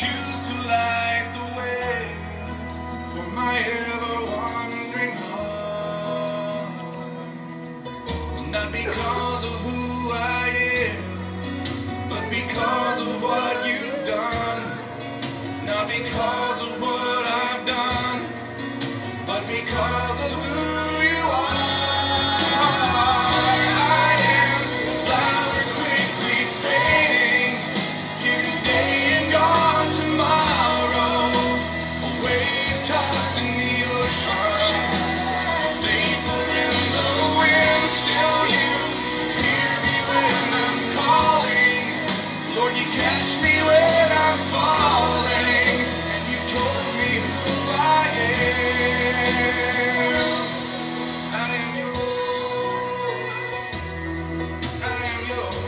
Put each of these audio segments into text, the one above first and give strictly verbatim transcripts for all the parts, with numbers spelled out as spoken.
choose to light the way for my ever-wandering heart. Not because of who I am, but because of what you've done. Not because of what I've done, but because of who you are. I am a flower quickly fading, here today and gone tomorrow. A wave tossed in the ocean, a vapor in the wind. Still you hear me when I'm calling. Lord, you catch me when I'm falling, and you told me who I am. I am yours. I am yours.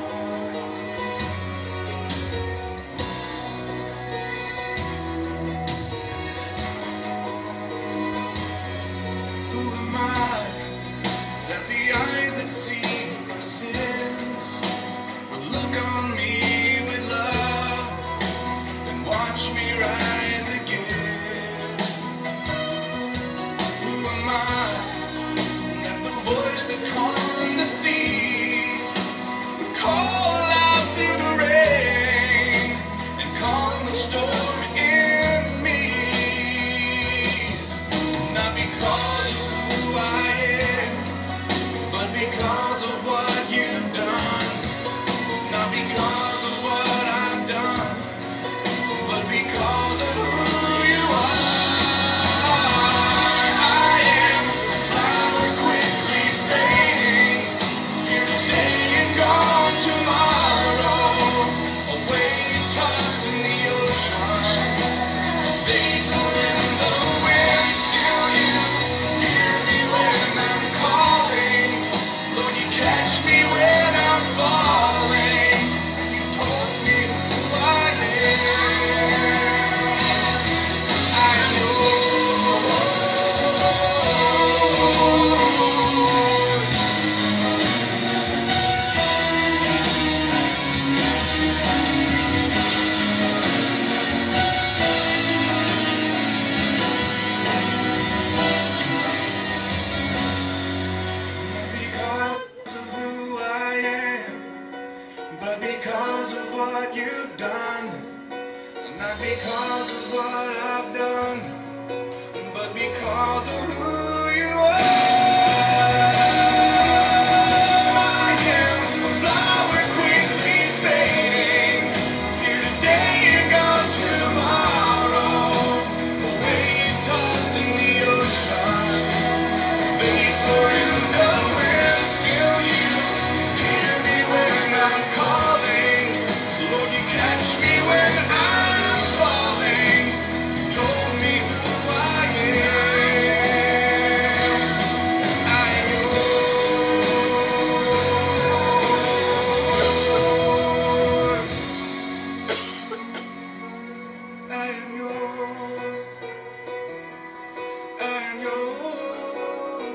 Who am I that the eyes that see my sin will look on me with love and watch me rise again? Who am I that the voice that calmed the sea would call out through the rain and calm the storm in me? Not because of who I am, but because of what you've done. Not because of what I've done, but because of who you are. I am a flower quickly fading, here today and gone tomorrow. A wave tossed in the ocean, a vapor in the wind. Still you hear me when I'm calling. Lord, you catch me when I'm falling. You told me who I am. I am yours. Not because of who I am, but because of what you've done. Not because of what I've done, but because of who you are. I am a flower quickly fading, here today and gone tomorrow. A wave tossed in the ocean, vapor in the wind. Still you hear me when I'm calling. Lord, you catch me when I'm falling. You told me who I am. I am yours. I am yours. I am yours.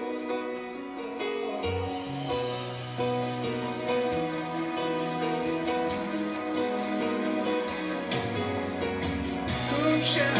Whom shall